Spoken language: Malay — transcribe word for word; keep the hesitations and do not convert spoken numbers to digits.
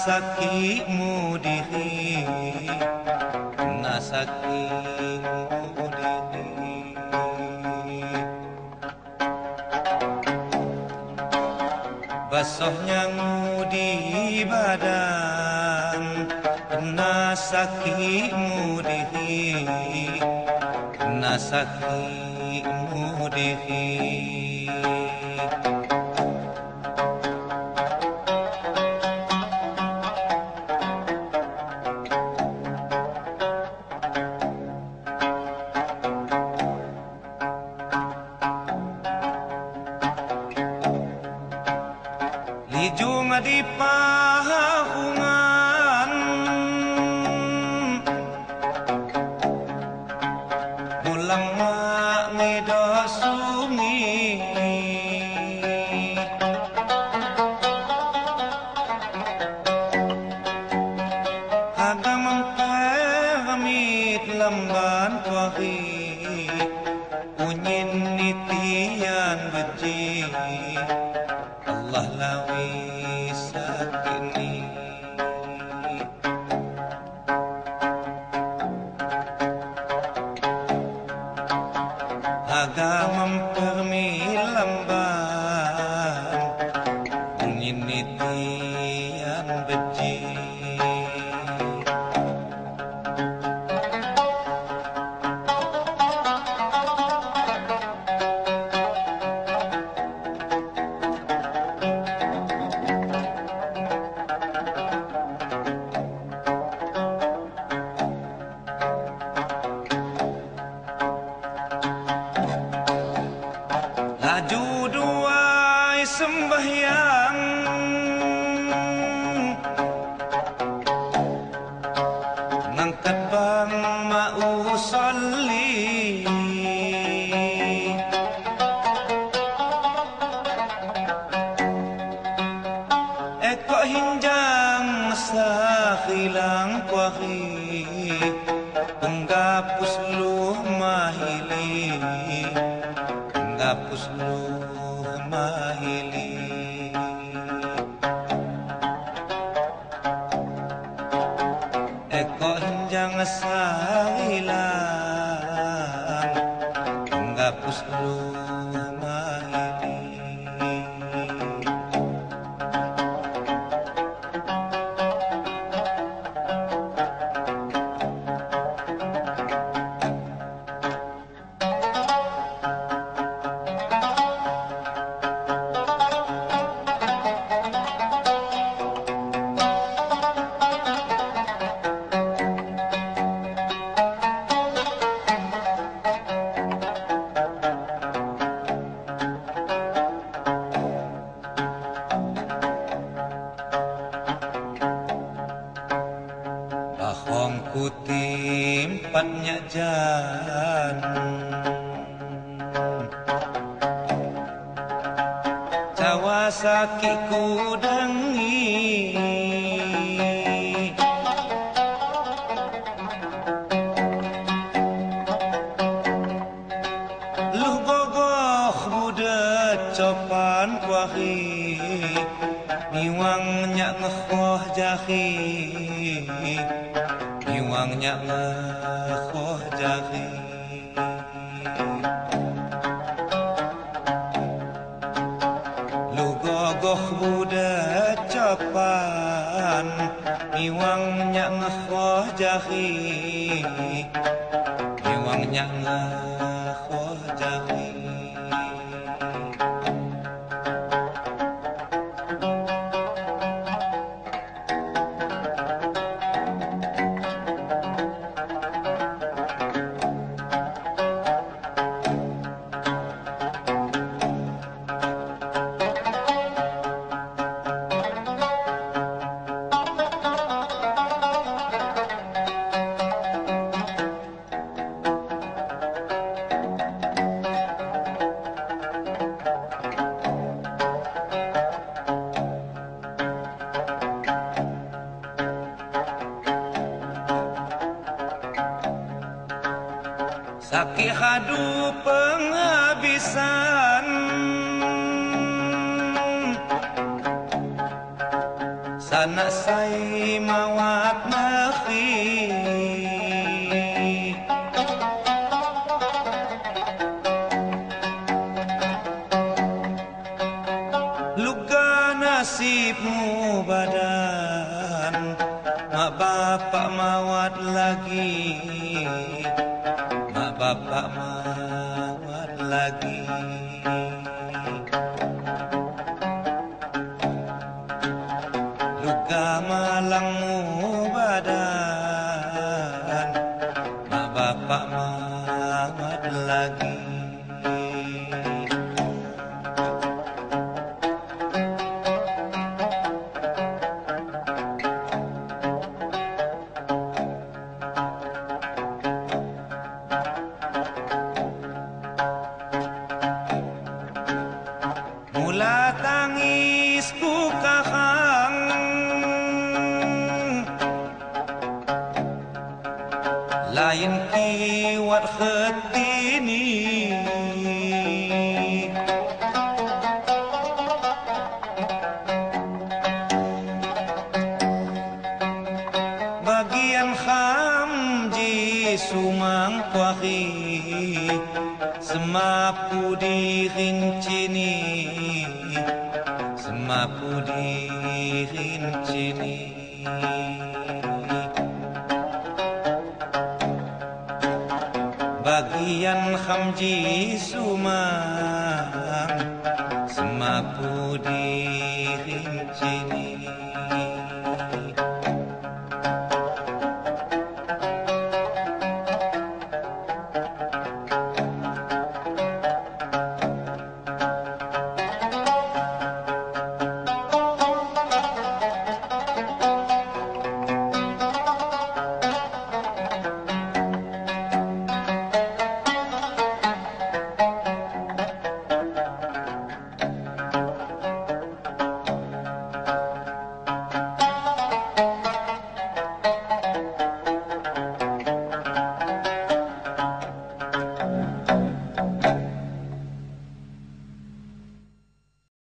nasaki mudihi nasaki mudihi basuhnya ngudi badan nasaki mudihi nasaki mudihi lijung di pahungan mulang mak ngedo sungi agam mengkamit lamban kuahi unyin nitian beji Allah lawi sakini agak mempermilamban menyinitian beji laju duai sembahyang ngangkat bang mau salli eko hinjang sakhilang kuahi penggapus luh mahili hapus luh mahili eko hinjang sahilang hapus luh mahili Bahong putih empatnya jan cawa sakit kudangi luh gogoh budak copan kuahi niwang nyak ngekhoh jahi niwangnya ngekhoh jahi lu gogoh budak capan niwangnya ngekhoh jahi niwangnya ngekhoh jahi Sakit hadu penghabisan sanak saya bapak mawat lagi, mak bapak mawat lagi. Luka malangmu badan, mak bapak mawat lagi. Mula tangisku kakang, lain kiwat ketini. Bagian hamji sumang kuahi, semapu dirincini, semapu dirincini. Bagian hamji sumang, semapu dirincini.